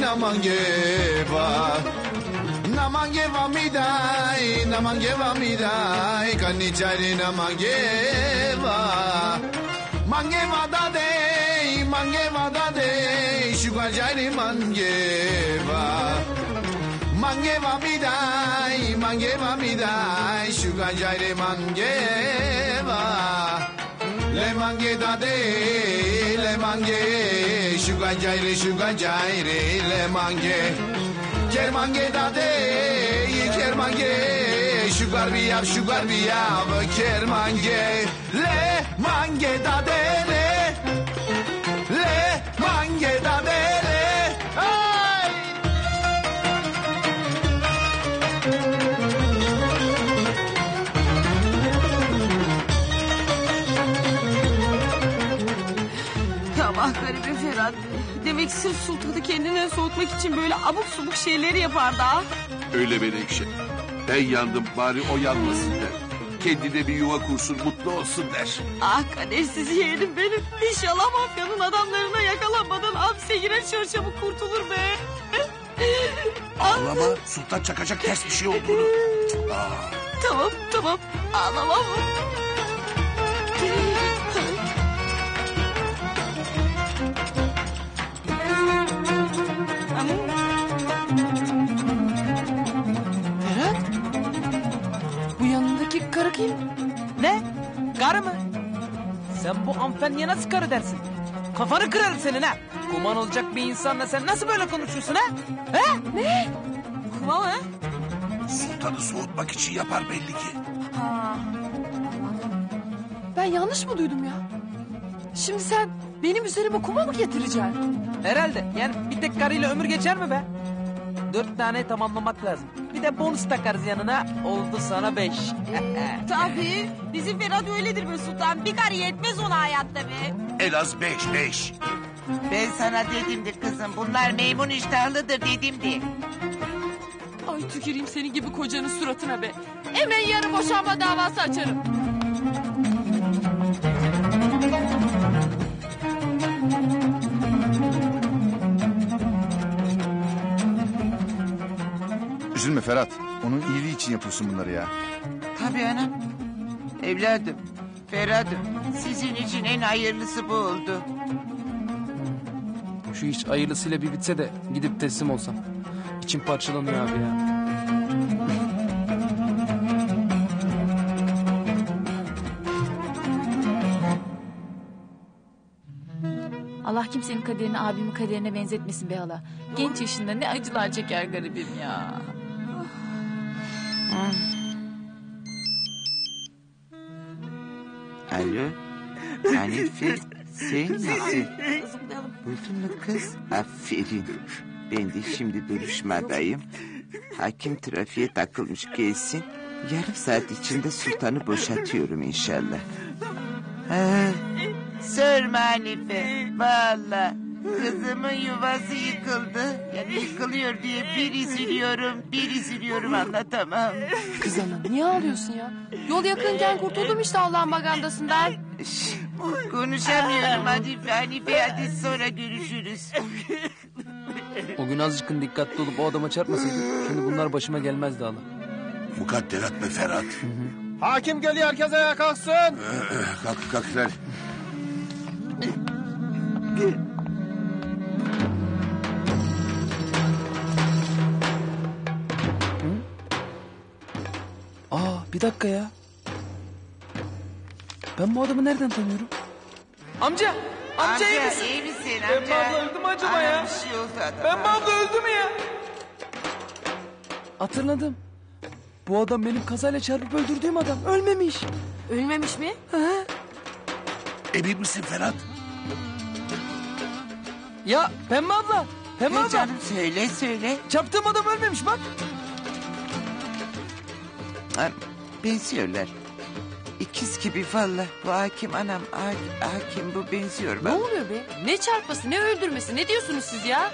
namangeva. Namangeva midai, kanichari namangeva. Mangeva dade, sugar jari mangeva. Mangeva midai, sugar jari mangeva. Le mange sugar jari, le mange. Kermange dade, kermange, sugar biyab, kermange. Le mange dade, le mange dade, ay! Tamam garibe Ferhat. Demek sırf sultanı kendinden soğutmak için böyle abuk subuk şeyleri yapardı ha. Öyle Menekşe. Ben yandım bari o yanmasın der. Kendine bir yuva kursun mutlu olsun der. Ah kadersiz yeğenim benim. İnşallah mafyanın adamlarına yakalanmadan hapse girer çarşafı kurtulur be. Ağlama sultan çakacak ters bir şey olduğunu. Tamam ağlamam. Ferhat? Bu yanındaki karı kim? Ne? Karı mı? Sen bu hanımefendiye nasıl karı dersin? Kafanı kırarım senin ha. Kuman olacak bir insanla sen nasıl böyle konuşuyorsun ha? He? Ne? Kuma mı? Sultanı soğutmak için yapar belli ki. Ben yanlış mı duydum ya? Şimdi sen benim üzerime kuma mı getireceksin? Herhalde. Yani bir tek karıyla ömür geçer mi be? 4 tane tamamlamak lazım. Bir de bonus takarız yanına. Oldu sana 5. Tabii. Bizim Ferhat öyledir be sultan. Bir karı yetmez ona hayatta be. En az 5. Ben sana dedimdi kızım. Bunlar meymun iştahlıdır dedimdi. Ay tüküreyim senin gibi kocanın suratına be. Hemen yarı boşanma davası açarım. Üzülme Ferhat. Onun iyiliği için yapıyorsun bunları ya. Tabii anam. Evladım, Ferhat'ım. Sizin için en hayırlısı bu oldu. Şu iş hayırlısıyla bir bitse de gidip teslim olsam. İçim parçalanıyor abi ya. Allah kimsenin kaderini abimin kaderine benzetmesin be hala. Genç yaşında ne acılar çeker garibim ya. Alo, Hanife, sen misin? Buldun mu kız? Aferin. Ben de şimdi duruşmadayım. Hakim trafiğe takılmış gelsin. Yarım saat içinde sultanı boşatıyorum inşallah. Sorma Hanife. Valla kızımın yuvası yıkıldı. Yani yıkılıyor diye bir üzülüyorum anlatamam. Kız ana niye ağlıyorsun ya? Yol yakınken kurtuldum işte Allah'ın magandasından. Konuşamıyorum Hanife hadi sonra görüşürüz. O gün azıcık dikkatli olup o adama çarpmasaydık şimdi bunlar başıma gelmezdi hala. Mukadderat be Ferhat. Hakim geliyor herkes ayağa kalksın. Kalk ver. Bir dakika ya. Ben bu adamı nereden tanıyorum? Amca iyi misin? İyi misin Ben amca? abla öldü mü acaba ya? Bir şey oldu adama. Ben abla öldü mü ya? Hatırladım. Bu adam benim kazayla çarpıp öldürdüğüm adam. Ölmemiş. Ölmemiş mi? Emin misin Ferhat? Ya Pembe abla. Pembe abla. Canım söyle. Çarptığım adam ölmemiş bak. Benziyorlar. İkiz gibi valla. Bu hakim anam. Hakim bu benziyor Ne bak. oluyor be? Ne çarpması ne öldürmesi ne diyorsunuz siz ya?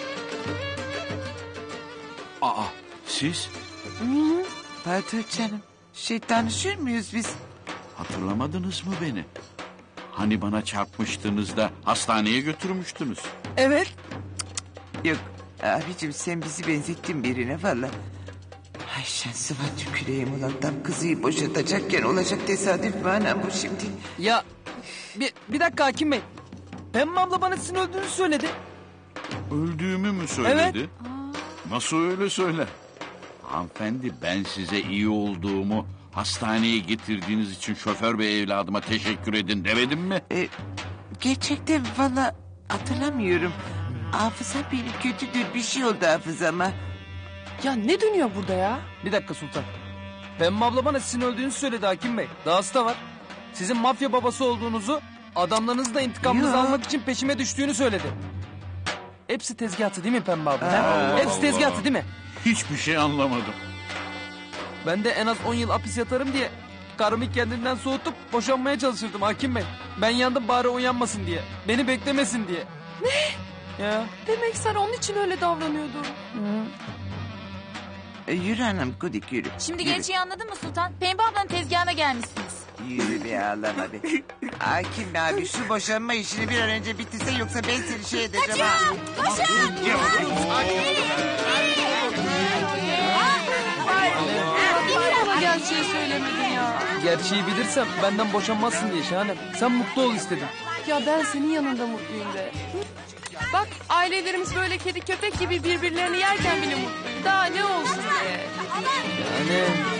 Siz? Pardon canım. Tanışıyor muyuz biz? Hatırlamadınız mı beni? Hani bana çarpmıştınız da hastaneye götürmüştünüz. Evet. Yok Abicim sen bizi benzettin birine valla. Ay şansıma tüküreyim ulan. Tam kızıyı boşatacakken olacak tesadüf mü anam bu şimdi? Ya bir dakika hakim bey. Pembe abla bana sizin öldüğünüzü söyledi. Öldüğümü mü söyledi? Nasıl öyle söyler? Hanımefendi ben size iyi olduğumu, hastaneye getirdiğiniz için şoför bey evladıma teşekkür edin demedim mi? Gerçekten valla hatırlamıyorum. Hafıza benim kötüdür, bir şey oldu hafızama. Ya ne dönüyor burada ya? Bir dakika Sultan. Pembe abla bana sizin öldüğünüzü söyledi hakim bey. Dahası da var. Sizin mafya babası olduğunuzu, adamlarınızı da intikamınızı Ya. almak için peşime düştüğünü söyledi. Hepsi tezgahtı değil mi Pembe abla? ha? Allah Hepsi tezgahtı değil mi? Hiçbir şey anlamadım. Ben de en az 10 yıl hapis yatarım diye karımı kendinden soğutup boşanmaya çalışırdım hakim bey. Ben yandım bari o yanmasın diye. Beni beklemesin diye. Ne? Ya. Demek sen onun için öyle davranıyordun. Yürü anam Kudik yürü. Şimdi Yürü. gerçeği anladın mı Sultan? Pembe ablanın tezgahına gelmişsiniz. Yürü be ağlama be. Hakim abi şu boşanma işini bir an önce bitirse yoksa ben seni şey edeceğim ha. Bana gerçeği söylemedin ya. Gerçeği bilirsem benden boşanmazsın diye Şahanem. Sen mutlu ol istedim. Ya ben senin yanında mutluyum de. Bak ailelerimiz böyle kedi köpek gibi birbirlerini yerken bile mutluyum. Daha ne olsun be. Yani